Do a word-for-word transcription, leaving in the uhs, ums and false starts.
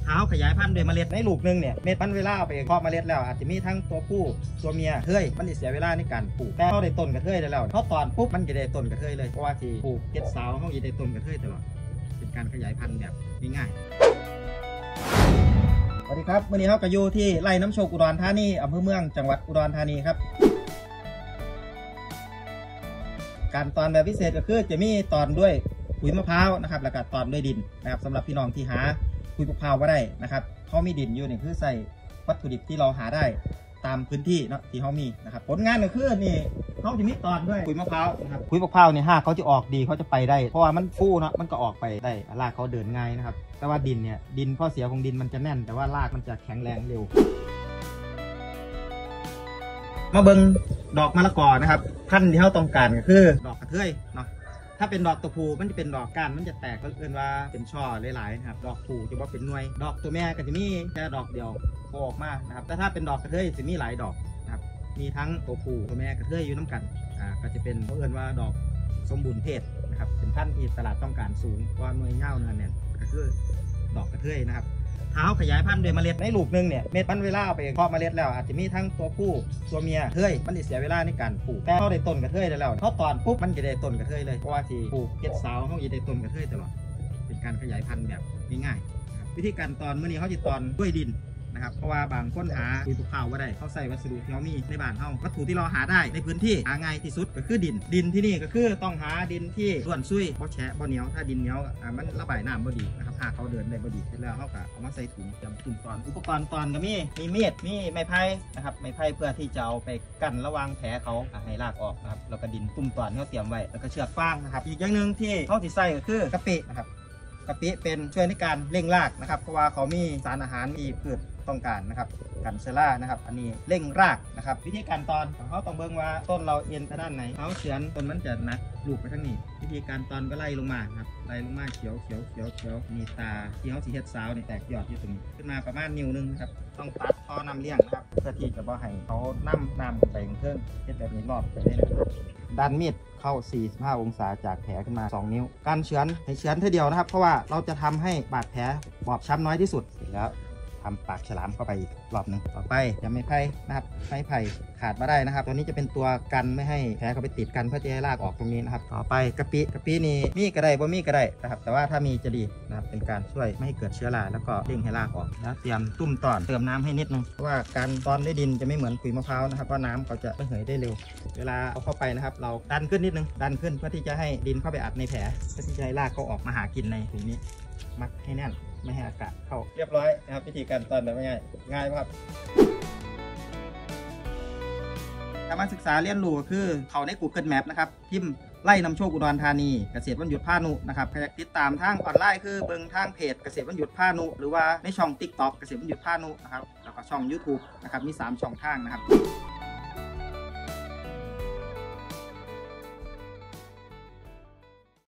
เท้าขยายพันธุ์โดยเมล็ดในลูกนึงเนี่ยเม็ดมันเวลาเอาไปเพาะเมล็ดแล้วอาจจะมีทั้งตัวผู้ตัวเมียเฮ้ยมันจะเสียเวลาในการปลูกแต่เขาได้ต้นกระเทยได้แล้วเขาตอนปุ๊บมันจะได้ต้นกระเทยเลยเพราะว่าที่ปลูกเก็ดสาวเขาจะได้ต้นกระเทยตลอดเป็นการขยายพันธุ์แบบง่ายๆสวัสดีครับวันนี้เขาก็อยู่ที่ไร่น้ำโชคอุดรธานีอำเภอเมืองจังหวัดอุดรธานีครับการตอนแบบพิเศษก็คือจะมีตอนด้วยปุ๋ยมะพร้าวนะครับแล้วก็ตอนด้วยดินนะครับสำหรับพี่น้องที่หาปุ๋ยมะพร้าวมาได้นะครับเขามีดินอยู่นี่คือใส่วัตถุดิบที่เราหาได้ตามพื้นที่เนาะที่เขามีนะครับผลงานก็คือนี่เขาจะมีตอนด้วยปุ๋ยมะพร้าวนะครับปุ๋ยมะพร้าวเนี่ยหากเขาจะออกดีเขาจะไปได้เพราะว่ามันฟูเนาะมันก็ออกไปได้รากเขาเดินง่ายนะครับแต่ว่าดินเนี่ยดินข้อเสียของดินมันจะแน่นแต่ว่ารากมันจะแข็งแรงเร็วมาเบิ่งดอกมะละกอนะครับพันธุ์ที่เขาต้องการก็คือดอกกระเทยเนาะถ้าเป็นดอกตัวผู้มันจะเป็นดอกก้านมันจะแตกก็เรียกว่าเป็นช่อหลายๆนะครับดอกผู้จะว่าเป็นหน่วยดอกตัวแม่ก็จะมีแค่ดอกเดียวโผล่ออกมานะครับแต่ถ้าเป็นดอกกระเทยจะมีหลายดอกนะครับมีทั้งตัวผู้ตัวแม่กระเทยอยู่น้ำกันอ่าก็จะเป็นเขาเรียกว่าดอกสมบูรณ์เพศนะครับเป็นพันธุ์ที่ตลาดต้องการสูงกว่าหน่วยเง่าเนื้อแน่นก็คือดอกกระเทยนะครับเท้าขยายพันธุ์โดยเมล็ดในลูกนึงเนี่ยเม็ดมันเวลาเอาไปเพาะเมล็ดแล้วอาจจะมีทั้งตัวผู้ตัวเมียเฮ้ยมันจะเสียเวลาในการปลูกแต่เขาได้ต้นกระเทยได้แล้วเขาตอนปุ๊บมันจะได้ต้นกระเทยเลยเพราะว่าที่ปลูกเก็ดสาวเขาจะได้ต้นกระเทยตลอดเป็นการขยายพันธุ์แบบง่ายๆวิธีการตอนเมื่อนี้เขาจะตอนด้วยดินนะครับเพราะว่าบางคนหาปุ๋ยปลูกข้าวว่าได้เขาใส่วัสดุที่เขามีในบ้านเขาวัตถุที่เราหาได้ในพื้นที่หาง่ายที่สุดก็คือดินดินที่นี่ก็คือต้องหาดินที่ร่วนซุยเพราะแฉะบ่เหนียวถ้าดินเหนียวอ่ามันระบายน้ำบ่ดีนะครับหากเขาเดินได้บ่ดีเสร็จแล้วเขาก็เอามาใส่ถุงจำถุงตอนอุปกรณ์ตอนก็มีมีมีดมีไม้ไผ่นะครับไม้ไผ่เพื่อที่จะเอาไปกั้นระวางแผลเขาให้รากออกนะครับแล้วก็ดินตุ่มตอนที่เขาเตรียมไว้แล้วก็เชือกฟางนะครับอีกอย่างหนึ่งที่เขาที่ใส่ก็คือกะปินะครับกะปิเป็นช่วยในการเร่งรากนะครับเพราะว่าเขามีสารอาหารที่พืชต้องการนะครับกันเซล่านะครับอันนี้เร่งรากนะครับวิธีการตอนของเขาต้องเบิ่งว่าต้นเราเอ็นไปด้านไหนเขาเฉือนต้นมันจะหนักลูกไปทั้งนี้วิธีการตอนก็ไล่ลงมาครับไล่ลงมาเขียวเขียวเขียวเขียวมีตาที่เขาสีเฮ็ดสาวในแตกยอดอยู่ตรงนี้ขึ้นมาประมาณนิ้วนึงครับต้องตัดท่อนำเลี้ยงนะครับเพื่อที่จะบ่ให้เขาน้ำน้ำไปเพิ่มเฮ็ดแบบนี้รอบไปได้นะครับดันมีดเข้าสี่สิบห้าองศาจากแผลขึ้นมาสองนิ้วการเฉือนให้เฉือนทีเดียวนะครับเพราะว่าเราจะทำให้บาดแผลบอบช้ำน้อยที่สุดเสร็จแล้วทำปากฉลามเข้าไปอีกรอบหนึ่งต่อไปจะไม่ไผ่นะครับไม้ไผ่ขาดมาได้นะครับตัวนี้จะเป็นตัวกันไม่ให้แผลเข้าไปติดกันเพื่อจะให้รากออกตรงนี้นะครับต่อไปกะปิกะปินี่มีก็ได้บ่มีก็ได้นะครับแต่ว่าถ้ามีจะดีนะครับเป็นการช่วยไม่ให้เกิดเชื้อราแล้วก็เร่งให้รากออกแล้วเตรียมตุ้มตอนเติมน้ำให้นิดนึงเพราะว่าการตอนด้วยดินจะไม่เหมือนปุ๋ยมะพร้าวนะครับเพราะน้ำเขาจะระเหยได้เร็วเวลาเอาเข้าไปนะครับเราดันขึ้นนิดนึงดันขึ้นเพื่อที่จะให้ดินเข้าไปอัดในแผลเพื่อที่จะให้รากเขาออกมาหากินในถุงนี้มัดให้แน่นไม่ให้อากาศเข้าเรียบร้อยนะครับวิธีการตอนแบบง่ายง่ายครับการมาศึกษาเรียนรู้คือเขาใน Google Map นะครับพิมพ์ไล่นำโชคอุดรธานีเกษตรวันหยุดพานุนะครับใครอยากติดตามทางออนไลน์คือเบิ่งทางเพจเกษตรวันหยุดพานุหรือว่าในช่อง ติ๊กต็อก เกษตรวันหยุดพานุนะครับแล้วก็ช่อง ยูทูบ นะครับมีสามช่องทางนะครับ